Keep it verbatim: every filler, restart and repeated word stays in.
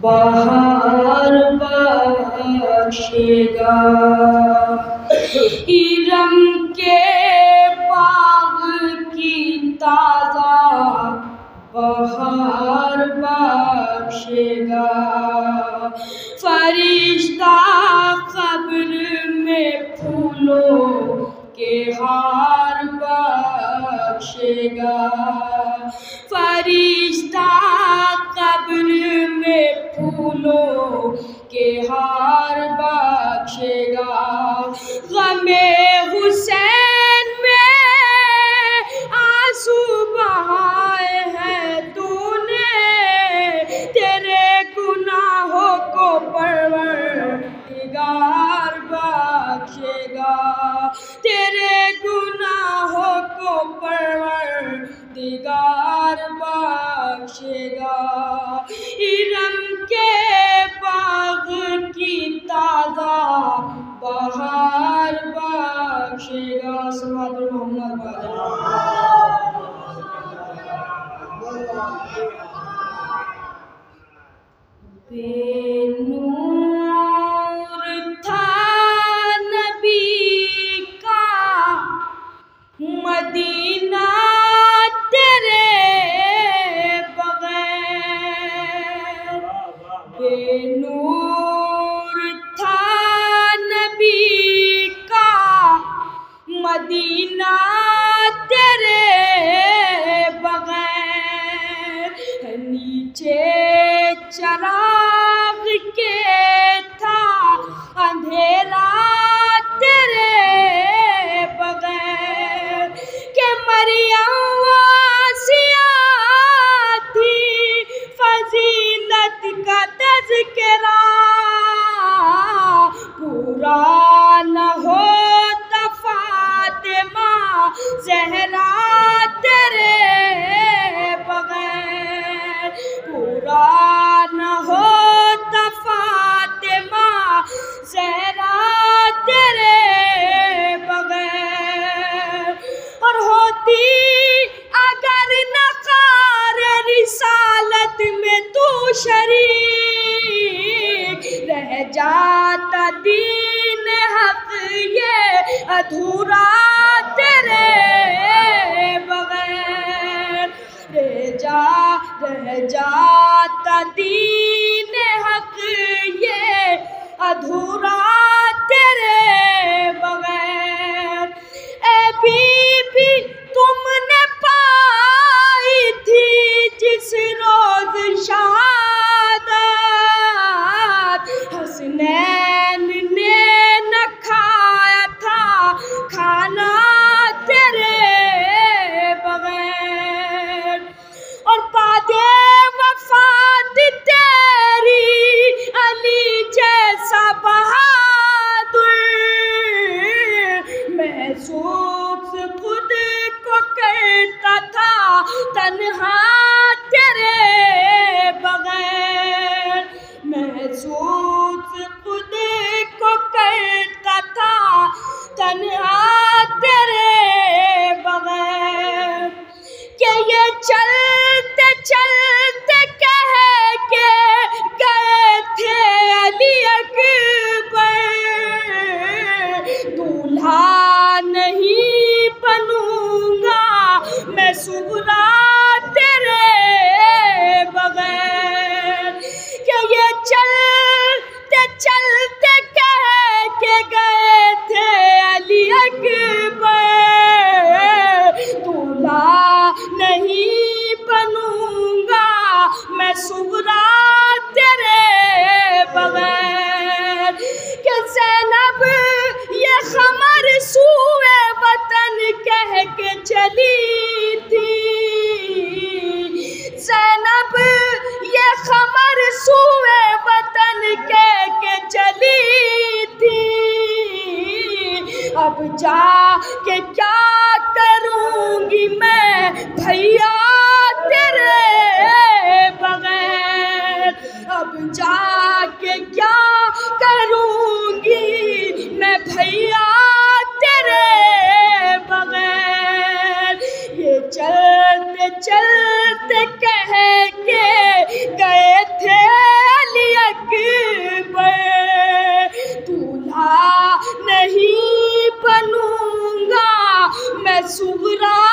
بہار بخشے گا، ارم کے باغ کی تازہ بہار بخشے گا، فرشتہ قبر میں پھولوں کے ہار بخشے گا، فرشتہ قبر میں پھولوں کے ہار بخشے گا، غم حسین میں آنسو بہائے ہیں تو نے، تیرے گناہوں کو پروردگار بخشے گا، تیرے گناہوں کو پروردگار بخشے گا، ارم کے باغ کی تازہ بہار بخشے گا، صلوات محمد بے نور تھا نبی کا مدینہ تیرے بغیر، بے نور تھا نبی کا مدینہ تیرے بغیر، نیچے چراغ کے تھا اندھیرا تیرے بغیر، کہ مریم آسیہ تھی فضیلت کا تذکرہ، پورا نہ ہوتا فاطمہ زہرا تیرے بغیر، پورا نہ ہوتا فاطمہ زہرا تیرے بغیر، اور ہوتی اگر نقار رسالت میں تو شریک، رہ جاتا دین حق یہ ادھورا تیرے بغیر، رہ جا رہ جاتا دین حق یہ ادھورا تیرے بغیر، اے بی بی تم نے پائی تھی جس روز شہادت، حسنین نے نہ کھایا تھا کھانا تیرے بغیر، اور بعد وفات تیری علی جیسا بہادر محسوس خود کو کرتا تھا تنہا تیرے بغیر، محسوس خود کو کرتا تھا تنہا تیرے بغیر، کہ یہ چلتے چلتے کہہ کے گئے تھے علی اکبر، دولہا نہیں بنوں گا میں صغریٰ تیرے بغیر، کہ یہ چلتے چلتے کہہ کے گئے تھے علی اکبر، دولہا نہیں بنوں گا میں صغریٰ تیرے بغیر، کہ زینب یہ خمر سوئے وطن کہہ کے چلی تھی، सुगरा